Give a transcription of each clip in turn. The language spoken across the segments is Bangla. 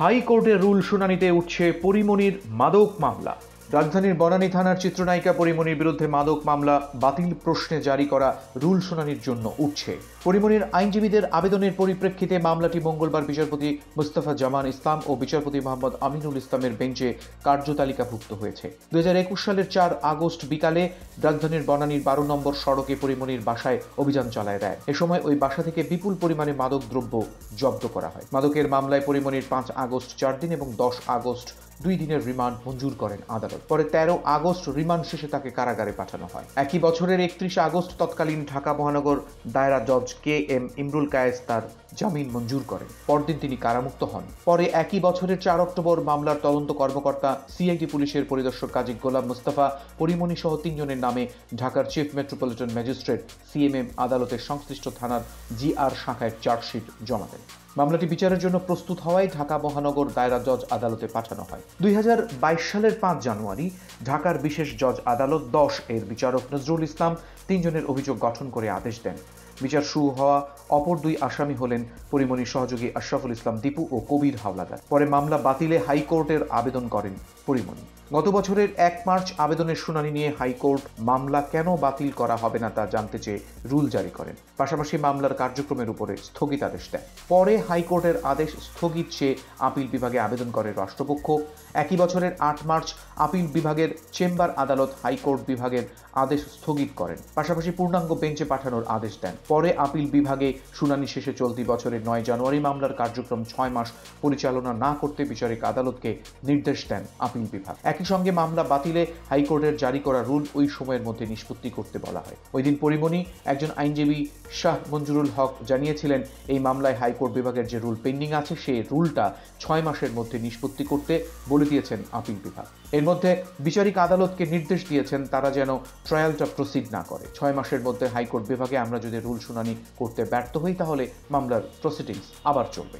হাইকোর্টের রুল শুনানিতে উঠছে পরিমণির মাদক মামলা। রাজধানীর বনানী থানার চিত্রনায়িকা পরিমণির বিরুদ্ধে মাদক মামলা বাতিল প্রশ্নে জারি করা রুল শুনানির জন্য উঠছে। পরিমণির আইনজীবীদের আবেদনের পরিপ্রেক্ষিতে মামলাটি মঙ্গলবার বিচারপতি মুস্তাফা জামান ইসলাম ও বিচারপতি মোহাম্মদ আমিনুল ইসলামের বেঞ্চে কার্যতালিকাভুক্ত হয়েছে। 2021 সালের 4 আগস্ট বিকালে রাজধানীর বনানীর 12 নম্বর সড়কে পরিমণির বাসায় অভিযান চালায় র্যাব। এ সময় ওই বাসা থেকে বিপুল পরিমাণে মাদক দ্রব্য জব্দ করা হয়। মাদকের মামলায় পরিমণির 5 আগস্ট 4 দিন এবং 10 আগস্ট 2 দিনের রিমান্ড মঞ্জুর করেন আদালত। পরে 13 আগস্ট রিমান্ড শেষে তাকে কারাগারে পাঠানো হয়। একই বছরের 31 আগস্ট তৎকালীন ঢাকা মহানগর দায়রা জজ KM ইমরুল কায়েস তার জামিন মঞ্জুর করেন। পরদিন তিনি কারামুক্ত হন। পরে একই বছরের 4 অক্টোবর মামলার তদন্ত কর্মকর্তা CID পুলিশের পরিদর্শক কাজী গোলাম মুস্তাফা পরিমণি সহ 3 জনের নামে ঢাকার চিফ মেট্রোপলিটন ম্যাজিস্ট্রেট CMM আদালতের সংশ্লিষ্ট থানার GR শাখায় চার্জশিট জমা দেন। মামলাটি বিচারের জন্য প্রস্তুত হওয়ায় ঢাকা মহানগর দায়রা জজ আদালতে পাঠানো হয়। 2022 সালের 5 জানুয়ারি ঢাকার বিশেষ জজ আদালত 10 এর বিচারক নজরুল ইসলাম 3 জনের অভিযোগ গঠন করে আদেশ দেন। বিচার শুরু হওয়া অপর 2 আসামি হলেন পরিমণির সহযোগী আশরাফুল ইসলাম দীপু ও কবির হাওলাদার। পরে মামলা বাতিলে হাইকোর্টের আবেদন করেন পরিমণি। গত বছরের 1 মার্চ আবেদনের শুনানি নিয়ে হাইকোর্ট মামলা কেন বাতিল করা হবে না তা জানতে চেয়ে রুল জারি করেন। পাশাপাশি মামলার কার্যক্রমের উপরে স্থগিতাদেশ দেন। পরে হাইকোর্টের আদেশ স্থগিত চেয়ে আপিল বিভাগে আবেদন করে রাষ্ট্রপক্ষ। একই বছরের 8 মার্চ আপিল বিভাগের চেম্বার আদালত হাইকোর্ট বিভাগের আদেশ স্থগিত করেন। পাশাপাশি পূর্ণাঙ্গ বেঞ্চে পাঠানোর আদেশ দেন। পরে আপিল বিভাগে শুনানি শেষে চলতি বছরের 9 জানুয়ারি মামলার কার্যক্রম 6 মাস পরিচালনা না করতে বিচারিক আদালতকে নির্দেশ দেন আপিল বিভাগ। একই সঙ্গে মামলা বাতিলে হাইকোর্টের জারি করা রুল ওই সময়ের মধ্যে নিষ্পত্তি করতে বলা হয়। ওই দিন পরিমণি একজন আইনজীবী শাহ মঞ্জুরুল হক জানিয়েছিলেন, এই মামলায় হাইকোর্ট বিভাগের যে রুল পেন্ডিং আছে সেই রুলটা 6 মাসের মধ্যে নিষ্পত্তি করতে বলে দিয়েছেন আপিল বিভাগ। এর মধ্যে বিচারিক আদালতকে নির্দেশ দিয়েছেন তারা যেন ট্রায়ালটা প্রসিড না করে। 6 মাসের মধ্যে হাইকোর্ট বিভাগে আমরা যদি রুল শুনানি করতে ব্যর্থ হই তাহলে মামলার প্রসিডিংস আবার চলবে।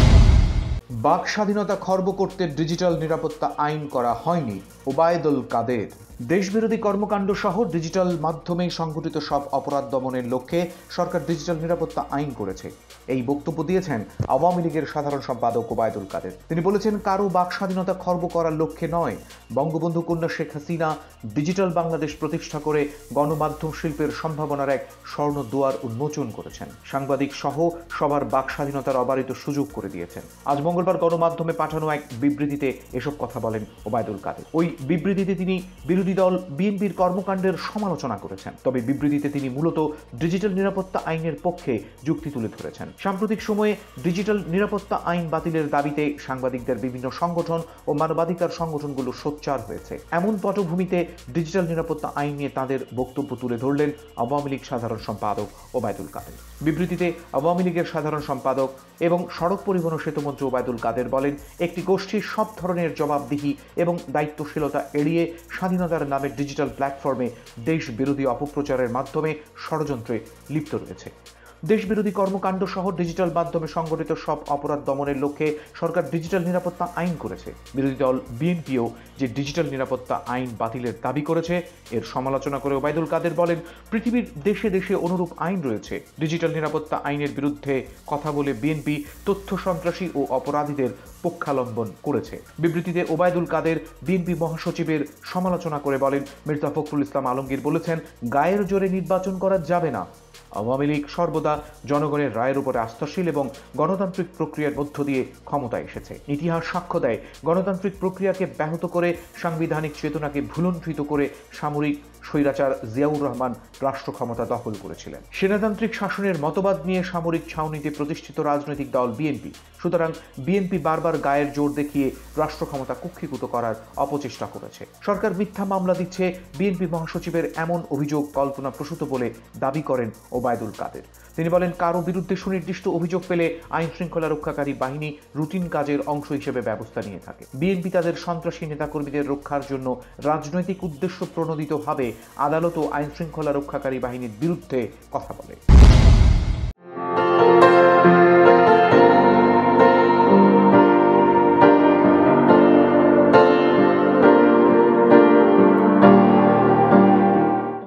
বাক স্বাধীনতা খর্ব করতে ডিজিটাল নিরাপত্তা আইন করা হয়নি ওবায়দুল কাদের। দেশবিরোধী কর্মকাণ্ড সহ ডিজিটাল মাধ্যমে সংঘটিত সব অপরাধ দমনের লক্ষ্যে সরকার ডিজিটাল নিরাপত্তা আইন করেছে, এই বক্তব্য দিয়েছেন আওয়ামী লীগের সাধারণ সম্পাদক ওবায়দুল কাদের। তিনি বলেছেন, কারো বাক স্বাধীনতা খর্ব করার লক্ষ্যে নয়, বঙ্গবন্ধু কন্যা শেখ হাসিনা ডিজিটাল বাংলাদেশ প্রতিষ্ঠা করে গণমাধ্যম শিল্পের সম্ভাবনার এক স্বর্ণ দুয়ার উন্মোচন করেছেন। সাংবাদিক সহ সবার বাক স্বাধীনতার অবারিত সুযোগ করে দিয়েছেন। আজ মঙ্গলবার গণমাধ্যমে পাঠানো এক বিবৃতিতে এসব কথা বলেন ওবায়দুল কাদের। ওই বিবৃতিতে তিনি বিরোধী দল বিএনপির কর্মকাণ্ডের সমালোচনা করেছেন। তবে বিবৃতিতে তিনি মূলত ডিজিটাল নিরাপত্তা আইনের পক্ষে যুক্তি তুলে ধরেছেন। সাম্প্রতিক সময়ে ডিজিটাল নিরাপত্তা আইন বাতিলের দাবিতে সাংবাদিকদের বিভিন্ন সংগঠন ও মানবাধিকার সংগঠনগুলো সোচ্চার হয়েছে। এমন পটভূমিতে ডিজিটাল নিরাপত্তা আইন নিয়ে তাদের বক্তব্য তুলে ধরলেন আওয়ামী লীগ সাধারণ সম্পাদক ওবায়দুল কাদের। বিবৃতিতে আওয়ামী লীগের সাধারণ সম্পাদক এবং সড়ক পরিবহন ও সেতুমন্ত্রী ওবায়দুল কাদের বলেন, একটি গোষ্ঠীর সব ধরনের জবাবদিহি এবং দায়িত্বশীলতা এড়িয়ে স্বাধীনতার নামে ডিজিটাল প্ল্যাটফর্মে দেশ বিরোধী অপপ্রচারের মাধ্যমে ষড়যন্ত্রে লিপ্ত রয়েছে। দেশবিরোধী কর্মকাণ্ড সহ ডিজিটাল মাধ্যমে সংগঠিত সব অপরাধ দমনের লক্ষ্যে সরকার ডিজিটাল নিরাপত্তা আইন করেছে। বিরোধী দল বিএনপিও যে ডিজিটাল নিরাপত্তা আইন বাতিলের দাবি করেছে এর সমালোচনা করে ওবায়দুল কাদের বলেন, পৃথিবীর দেশে দেশে অনুরূপ আইন রয়েছে। ডিজিটাল নিরাপত্তা আইনের বিরুদ্ধে কথা বলে বিএনপি তথ্য সন্ত্রাসী ও অপরাধীদের পক্ষাবলম্বন করেছে। বিবৃতিতে ওবায়দুল কাদের বিএনপি মহাসচিবের সমালোচনা করে বলেন, মির্জা ফখরুল ইসলাম আলমগীর বলেছেন, গায়ের জোরে নির্বাচন করা যাবে না। আওয়ামী লীগ সর্বদা জনগণের রায়ের উপরে আস্থাশীল এবং গণতান্ত্রিক প্রক্রিয়ার মধ্য দিয়ে ক্ষমতায় এসেছে। ইতিহাস সাক্ষ্য দেয়, গণতান্ত্রিক প্রক্রিয়াকে ব্যাহত করে সাংবিধানিক চেতনাকে ভুলুণ্ঠিত করে সামরিক স্বৈরাচার জিয়াউর রহমান রাষ্ট্র ক্ষমতা দখল করেছিলেন। সেনাতান্ত্রিক শাসনের মতবাদ নিয়ে সামরিক ছাউনিতে প্রতিষ্ঠিত রাজনৈতিক দল বিএনপি। সুতরাং বিএনপি বারবার গায়ের জোর দেখিয়ে রাষ্ট্র ক্ষমতা কুক্ষিগত করার অপচেষ্টা করেছে। সরকার মিথ্যা মামলা দিচ্ছে, বিএনপি মহাসচিবের এমন অভিযোগ কল্পনাপ্রসূত বলে দাবি করেন ওবায়দুল কাদের। তিনি বলেন, কারো বিরুদ্ধে সুনির্দিষ্ট অভিযোগ পেলে আইন শৃঙ্খলা রক্ষাকারী বাহিনী রুটিন কাজের অংশ হিসেবে ব্যবস্থা নিয়ে থাকে। বিএনপি তাদের সন্ত্রাসী নেতাকর্মীদের রক্ষার জন্য রাজনৈতিক উদ্দেশ্য প্রণোদিতভাবে আদালত ও আইন শৃঙ্খলা রক্ষাকারী বাহিনীর বিরুদ্ধে কথা বলে।